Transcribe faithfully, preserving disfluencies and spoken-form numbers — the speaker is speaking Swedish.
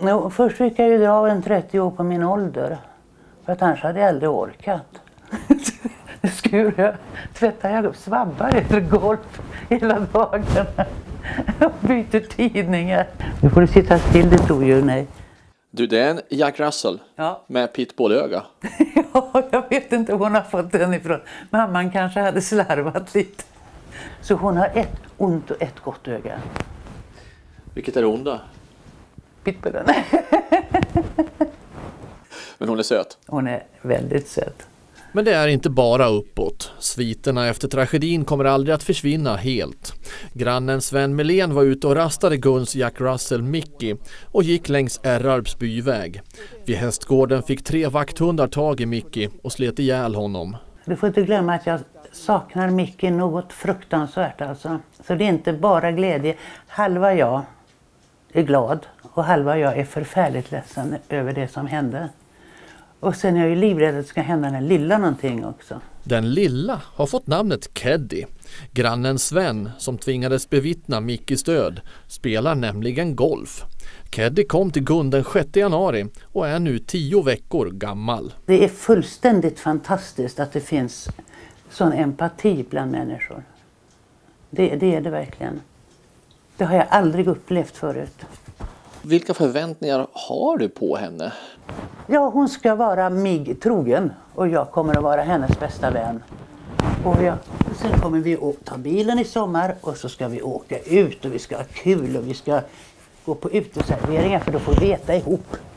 No, först fick jag ju dra en trettio år på min ålder. För att annars hade jag aldrig orkat. Skur jag, tvättar jag upp, svabbar efter golf hela dagen. Och byter tidningar. Nu får du sitta still, det tror ju nej. Du, det är en Jack Russell ja. med pitbullöga. Ja, jag vet inte hur hon har fått den ifrån. Mamman kanske hade slarvat lite. Så hon har ett ont och ett gott öga. Vilket är det onda? Pitbullen. Men hon är söt. Hon är väldigt söt. Men det är inte bara uppåt. Sviterna efter tragedin kommer aldrig att försvinna helt. Grannen Sven Melén var ute och rastade Guns Jack Russell Mickey och gick längs Ärrarps byväg. Vid hästgården fick tre vakthundar tag i Mickey och slet ihjäl honom. Du får inte glömma att jag saknar Mickey något fruktansvärt alltså. Så det är inte bara glädje. Halva jag är glad och halva jag är förfärligt ledsen över det som hände. Och sen är jag ju livrädd att det ska hända den lilla någonting också. Den lilla har fått namnet Keddy. Grannen Sven, som tvingades bevittna Mickeys död, spelar nämligen golf. Keddy kom till Gun den sjätte januari och är nu tio veckor gammal. Det är fullständigt fantastiskt att det finns sån empati bland människor. Det, det är det verkligen. Det har jag aldrig upplevt förut. Vilka förväntningar har du på henne? Ja, hon ska vara mig trogen och jag kommer att vara hennes bästa vän. Och jag, sen kommer vi att ta bilen i sommar och så ska vi åka ut och vi ska ha kul och vi ska gå på uteserveringar för då får vi äta ihop.